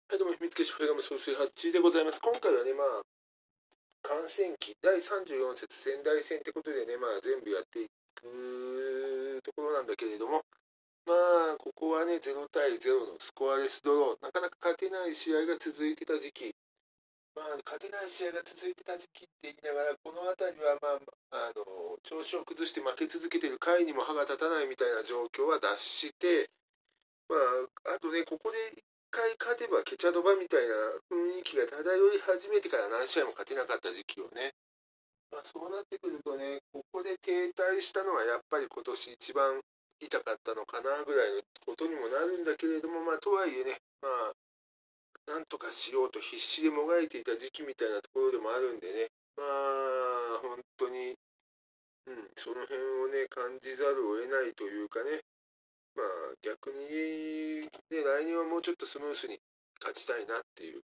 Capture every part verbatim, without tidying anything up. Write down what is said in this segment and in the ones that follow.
はい、どうも、秘密結社フェガム総帥はちでございます。今回はね、まあ、観戦記だいさんじゅうよん節仙台戦ってことでね、まあ、全部やっていくところなんだけれども、まあ、ここはね、ゼロ対ゼロのスコアレスドロー、なかなか勝てない試合が続いてた時期、まあ、勝てない試合が続いてた時期って言いながら、この辺りは、まあ、あの、調子を崩して負け続けてる回にも歯が立たないみたいな状況は脱して、まあ、あとね、ここで一回勝てばケチャドバみたいな雰囲気が漂い始めてから何試合も勝てなかった時期をね、まあ、そうなってくるとね、ここで停滞したのはやっぱり今年一番痛かったのかなぐらいのことにもなるんだけれども、まあ、とはいえね、まあ、なんとかしようと必死でもがいていた時期みたいなところでもあるんでね、まあ、本当に、うん、その辺をね、感じざるを得ないというかね、まあ逆に、ね、来年はもうちょっとスムースに勝ちたいなっていう、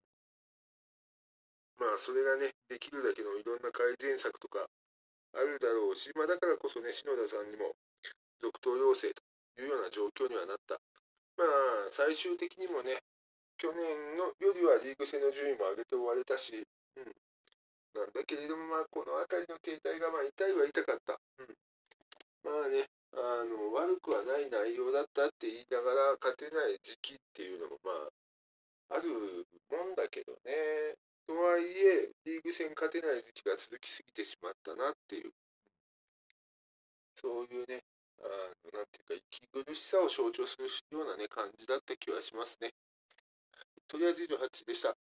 まあそれがね、できるだけのいろんな改善策とかあるだろうし、まあだからこそね、篠田さんにも続投要請というような状況にはなった。まあ最終的にもね、去年のよりはリーグ戦の順位も上げて終われたし、うん、なんだけれども、まあこの辺りの停滞がまあ痛いは痛かった。うん、まあね、あの悪くはない内容だったって言いながら勝てない時期っていうのもまああるもんだけどね。とはいえ、リーグ戦勝てない時期が続きすぎてしまったなっていう、そういうね、あの、なんていうか、息苦しさを象徴するようなね、感じだった気はしますね。とりあえず以上はちでした。